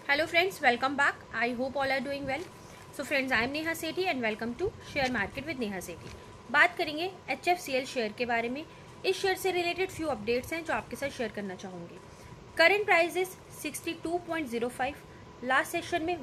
Hello friends, welcome back. I hope all are doing well. So friends, I am Neha Sethi and welcome to Share Market with Neha Sethi. बात करेंगे HFCL share के बारे में। इस share से related few updates हैं जो आपके साथ शेयर करना चाहूँगी। Current price is 62.05। Last session में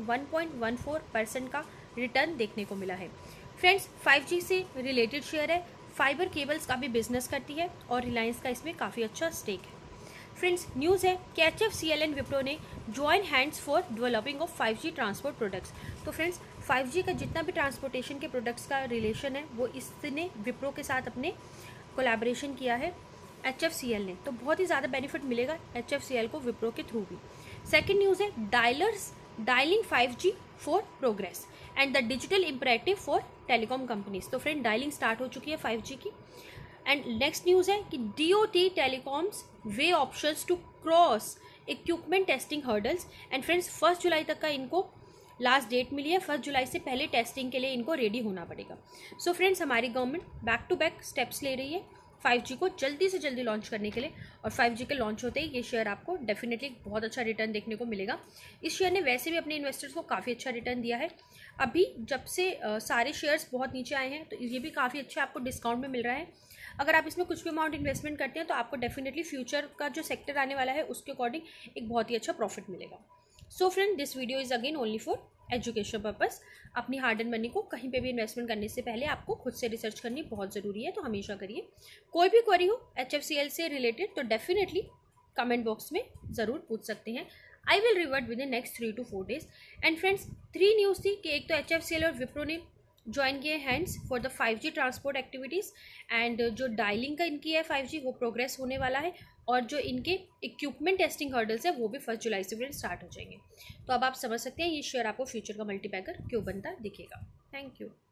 1.14% का रिटर्न देखने को मिला है। फ्रेंड्स, 5G से रिलेटेड शेयर है, फाइबर केबल्स का भी बिजनेस करती है और रिलायंस का इसमें काफ़ी अच्छा स्टेक है। फ्रेंड्स, न्यूज़ है कि HFCL एंड विप्रो ने join hands for developing of 5G transport products. तो फ्रेंड्स, 5G का जितना भी ट्रांसपोर्टेशन के प्रोडक्ट्स का रिलेशन है वो इसने विप्रो के साथ अपने कोलैबोरेशन किया है HFCL ने। तो बहुत ही ज़्यादा बेनिफिट मिलेगा HFCL को विप्रो के थ्रू भी। सेकेंड न्यूज़ है dialling 5G for progress and the digital imperative for telecom companies. तो फ्रेंड, डायलिंग स्टार्ट हो चुकी है 5G की। एंड नेक्स्ट न्यूज़ है कि DOT telecoms weigh options to cross equipment testing hurdles. And friends, 1 जुलाई तक का इनको लास्ट डेट मिली है। 1 जुलाई से पहले टेस्टिंग के लिए इनको रेडी होना पड़ेगा। सो फ्रेंड्स, हमारी government back to back steps ले रही है 5G को जल्दी से जल्दी लॉन्च करने के लिए, और 5G के लॉन्च होते ही ये शेयर आपको डेफिनेटली बहुत अच्छा रिटर्न देखने को मिलेगा। इस शेयर ने वैसे भी अपने इन्वेस्टर्स को काफ़ी अच्छा रिटर्न दिया है। अभी जब से सारे शेयर्स बहुत नीचे आए हैं तो ये भी काफ़ी अच्छा आपको डिस्काउंट में मिल रहा है। अगर आप इसमें कुछ भी अमाउंट इन्वेस्टमेंट करते हैं तो आपको डेफिनेटली फ्यूचर का जो सेक्टर आने वाला है उसके अकॉर्डिंग एक बहुत ही अच्छा प्रॉफिट मिलेगा। So friend, this video is again only for education purpose. अपनी हार्ड एंड मनी को कहीं पे भी इन्वेस्टमेंट करने से पहले आपको खुद से रिसर्च करनी बहुत ज़रूरी है, तो हमेशा करिए। कोई भी क्वेरी हो HFCL से रिलेटेड तो डेफिनेटली कमेंट बॉक्स में ज़रूर पूछ सकते हैं। I will revert within next 3 to 4 days। And friends, 3 news थी कि एक तो HFCL और विप्रो ने ज्वाइन किए hands for the 5G transport activities, and जो डायलिंग का इनकी है 5G वो प्रोग्रेस होने वाला है, और जो इनके इक्विपमेंट टेस्टिंग हर्डल्स है वो भी 1 जुलाई से फिर स्टार्ट हो जाएंगे। तो अब आप समझ सकते हैं ये शेयर आपको फ्यूचर का मल्टीपैकर क्यों बनता दिखेगा। Thank you.